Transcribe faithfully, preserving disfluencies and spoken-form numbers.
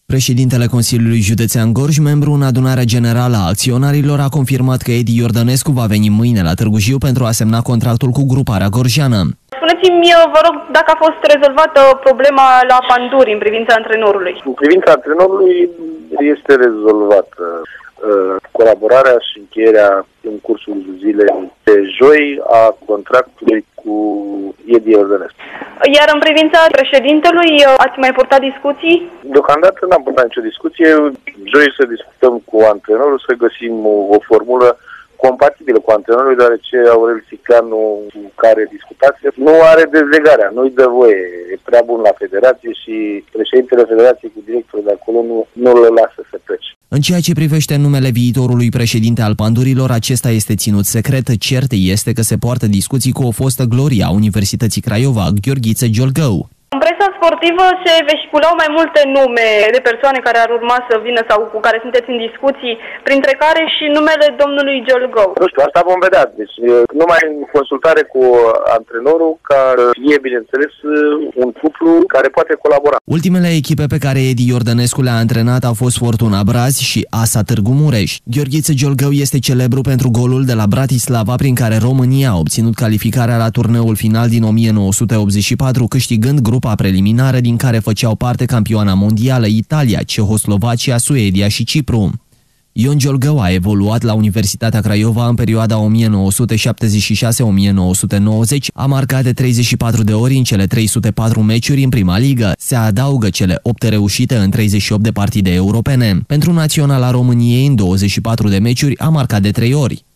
Președintele Consiliului Județean Gorj, membru în adunarea generală a acționarilor, a confirmat că Edi Iordănescu va veni mâine la Târgu Jiu pentru a semna contractul cu gruparea gorjeană. Spuneți-mi, vă rog, dacă a fost rezolvată problema la Panduri în privința antrenorului. În privința antrenorului este rezolvată. Colaborarea și încheierea în cursul zilei de joi a contractului cu Edi Iordănescu. Iar în privința președintelui, ați mai purtat discuții? Deocamdată n-am purtat nicio discuție. Joi să discutăm cu antrenorul, să găsim o formulă compatibilă cu antrenorul, deoarece Aurel Sicleanu, cu care discutați, nu are dezlegarea, nu-i dă voie. E prea bun la federație și președintele federației cu directorul de acolo nu, nu îl lasă să plece. În ceea ce privește numele viitorului președinte al Pandurilor, acesta este ținut secret. Cert este că se poartă discuții cu o fostă glorie a Universității Craiova, Gheorghiță Giolgău. În presa sportivă se vehiculau mai multe nume de persoane care ar urma să vină sau cu care sunteți în discuții, printre care și numele domnului Giolgău. Nu știu, asta vom vedea. Deci, numai în consultare cu antrenorul, care e, bineînțeles, un cuplu care poate colabora. Ultimele echipe pe care Edi Iordănescu le-a antrenat au fost Fortuna Brazi și ASA Târgu Mureș. Gheorghiță Giolgău este celebru pentru golul de la Bratislava prin care România a obținut calificarea la turneul final din o mie nouă sute optzeci și patru, câștigând grupa preliminară din care făceau parte campioana mondială Italia, Cehoslovacia, Suedia și Cipru. Ion Giolgău a evoluat la Universitatea Craiova în perioada o mie nouă sute șaptezeci și șase - o mie nouă sute nouăzeci, a marcat de treizeci și patru de ori în cele trei sute patru meciuri în prima ligă. Se adaugă cele opt reușite în treizeci și opt de partide europene. Pentru Naționala României, în douăzeci și patru de meciuri, a marcat de trei ori.